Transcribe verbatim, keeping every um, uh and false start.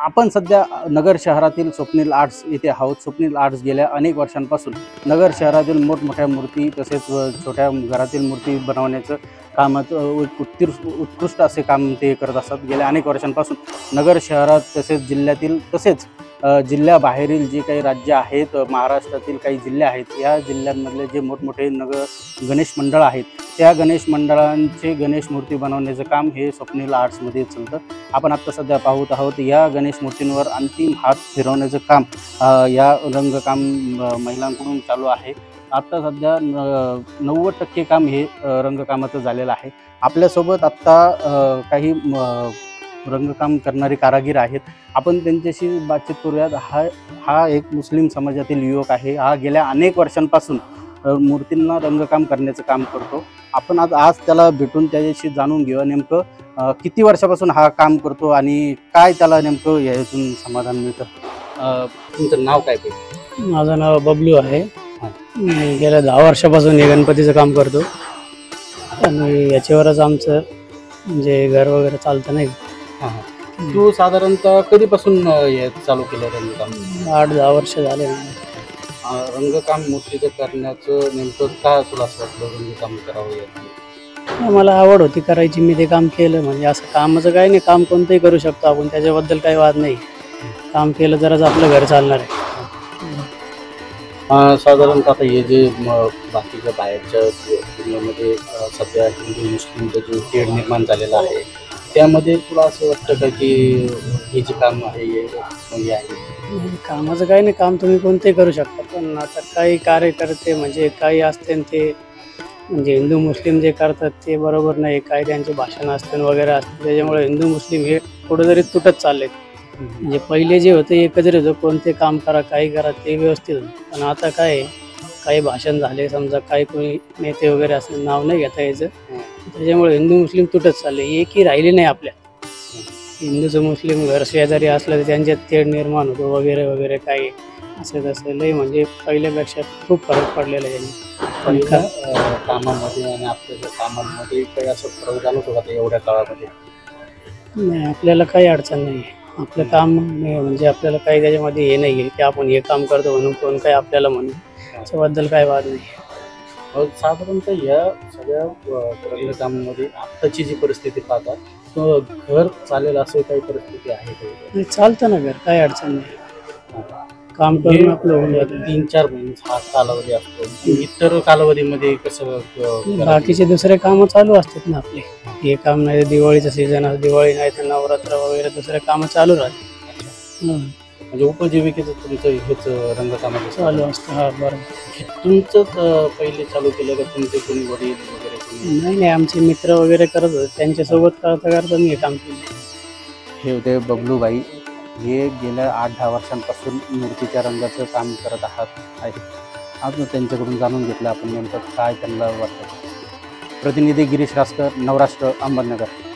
आपण सध्या नगर शहरातील स्वप्नील आर्ट्स येथे आहोत। स्वप्नील आर्ट्स गेल्या अनेक वर्षांपासून नगर शहरातील मोठमोठ्या मूर्ती तसेच छोट्या घरातील मूर्ती बनवण्याचं कामाचं उत्कृष्ट उत्कृष्ट असे काम ते करत असतात। गेल्या अनेक वर्षांपासून नगर शहरात तसेच जिल्ह्यातील तसेच जिल्ह्याबाहेरील जे काही राज्य आहेत, महाराष्ट्रातील काही जिल्हे आहेत, या जिल्ह्यांमधले जे मोठमोठे नगर गणेश मंडळ आहेत, त्या गणेश मंडळांचे गणेश मूर्ती बनवण्याचं काम हे स्वप्नील आर्ट्समध्ये चालतं। आपण आत्ता सध्या पाहत आहोत या गणेश मूर्तींवर अंतिम हात फिरवण्याचं काम या रंगकाम महिलांकडून चालू आहे। आत्ता सध्या नव्वद टक्के काम हे रंगकामाचं झालेलं आहे। आपल्यासोबत आत्ता काही रंगकाम करणारे कारागीर आहेत, आपण त्यांच्याशी बातचीत करूयात। हा हा एक मुस्लिम समाजातील युवक आहे। हा गेल्या अनेक वर्षांपासून मूर्तींना रंगकाम करण्याचं काम करतो। आपण आज आज त्याला भेटून त्याच्याशी जाणून घेऊया नेमकं किती वर्षापासून हा काम करतो आणि काय त्याला नेमकं यातून समाधान मिळतं। तुमचं नाव काय? ते माझं नाव बबलू आहे। गेल्या दहा वर्षापासून हे गणपतीचं काम करतो आणि याच्यावरच आमचं म्हणजे घर वगैरे चालतं नाही। हां, तू साधारणतः कधीपासून हे चालू केलं रंगकाम? आठ दहा वर्ष झाले। रंगकाम मूर्तीचं करण्याचं नेमकं काय तुला असं वाटलं रंगकाम करावं? मला आवड होती करायची, मी ते काम केलं। म्हणजे असं कामाचं काही नाही, काम कोणतंही करू शकतो आपण, त्याच्याबद्दल काही वाद नाही। काम केलं तरच आपलं घर चालणार आहे। साधारणतः आता हे जे बाकीच्या बाहेरच्या दुनियेमध्ये सध्या हिंदू मुस्लिमचं जे तेढ निर्माण झालेलं आहे, त्यामध्ये तुला असं वाटतं का की हे जे काम आहे हे आहे? कामाचं काही नाही, काम तुम्ही कोणतेही करू शकता, पण आता काही कार्यकर्ते म्हणजे काही असते ते म्हणजे हिंदू मुस्लिम जे करतात ते बरोबर नाही। काही त्यांचे भाषण असते वगैरे असते, त्याच्यामुळे हिंदू मुस्लिम हे कुठेतरी तुटत चाललेत। म्हणजे पहिले जे होते एकत्र होतं, कोणते काम करा काही करा ते व्यवस्थित होतं, पण आता काय काही भाषण झाले समजा, काही कोणी नेते वगैरे असं नाव नाही घेता यायचं, त्याच्यामुळे हिंदू मुस्लिम तुटत चालले। एकही राहिली नाही आपल्या हिंदूचं मुस्लिम घर शेजारी असलं तर त्यांच्यात तेढ निर्माण होतो वगैरे वगैरे काही असं तसं लई म्हणजे पहिल्यापेक्षा खूप फरक पडलेला आहे। पण कामामध्ये आणि आपल्या कामांमध्ये काही असं फरक जाणवतो का एवढ्या काळामध्ये? नाही, आपल्याला काही अडचण नाही आहे। आपलं काम म्हणजे आपल्याला काही त्याच्यामध्ये हे नाही आहे की आपण हे काम करतो म्हणून कोण काही आपल्याला म्हणून त्याच्याबद्दल काही वाद नाही। साधारणतः या सगळ्या रंगकामामध्ये आत्ताची जी परिस्थिती पाहतात, तो घर चालेल असं काही परिस्थिती आहे का? चालतं ना घर, काही अडचण नाही। काम करून आपलं होऊन जातं। तीन चार महिने हा कालावधी असतो, इतर कालावधीमध्ये कसं बाकीचे दुसरे कामं चालू असतात ना आपले। हे काम नाही तर दिवाळीचं सीझन असतं, दिवाळी नाही तर नवरात्र वगैरे दुसरे कामं चालू राहतात। म्हणजे उपजीविकेचं तुमचं हेच रंगकामाचं चालू असतं। हा बरोबर। तुमचंच पहिले चालू केलं का तुमचे कोणी वडील वगैरे कोणी? नाही नाही, आमचे मित्र वगैरे करत होते, त्यांच्यासोबत करता करता मी हे काम केलं। हे होते बबलूबाई, हे गेल्या आठ दहा वर्षांपासून मूर्तीच्या रंगाचं काम करत आहात आहे। आज त्यांच्याकडून जाणून घेतलं आपण नेमकं काय त्यांना वाटतं। प्रतिनिधी गिरीश रासकर, नवराष्ट्र, अहमदनगर।